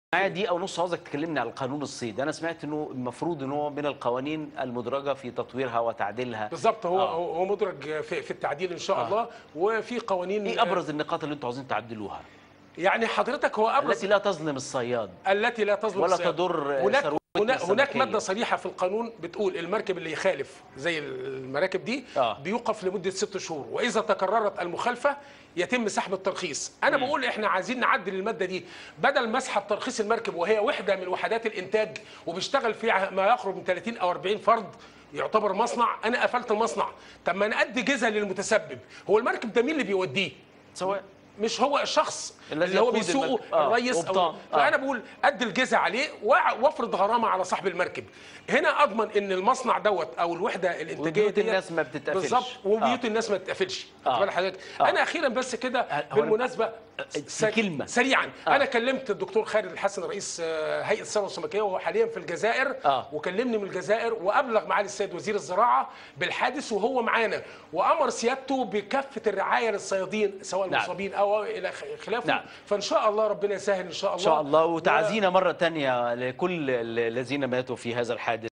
معايا دقيقة ونص عاوزك تكلمني على قانون الصيد. أنا سمعت إنه المفروض إن هو من القوانين المدرجة في تطويرها وتعديلها. بالظبط. هو مدرج في التعديل ان شاء الله، وفي قوانين. إيه أبرز النقاط اللي أنتوا عاوزين تعدلوها؟ يعني حضرتك هو ابرز التي لا تظلم الصياد، التي لا تظلم ولا الصياد. تضر ثروته هناك السمكية. ماده صريحه في القانون بتقول المركب اللي يخالف زي المراكب دي بيوقف لمده 6 شهور، واذا تكررت المخالفه يتم سحب الترخيص. انا بقول احنا عايزين نعدل الماده دي، بدل ما اسحب ترخيص المركب وهي وحده من وحدات الانتاج وبيشتغل فيها ما يقرب من 30 او 40 فرد يعتبر مصنع، انا قفلت المصنع. طب ما انا ادي جزء للمتسبب. هو المركب ده مين اللي بيوديه؟ سواء مش هو الشخص اللي هو بيسوقه الريس أو فانا بقول ادي الجزء عليه وافرض غرامه على صاحب المركب. هنا اضمن ان المصنع دوت او الوحده الانتاجيه وبيوت الناس ما بتتقفلش. بالظبط، وبيوت الناس ما تتقفلش. خد بال حضرتك. انا اخيرا بس كده بالمناسبه كلمه سريعا. انا كلمت الدكتور خالد الحسن رئيس هيئه الثروه السمكيه وهو حاليا في الجزائر. وكلمني من الجزائر وابلغ معالي السيد وزير الزراعه بالحادث وهو معانا، وامر سيادته بكافه الرعايه للصيادين سواء المصابين او الى خلافه. فان شاء الله ربنا يسهل ان شاء الله. ان شاء الله. وتعزينا مره ثانيه لكل الذين ماتوا في هذا الحادث.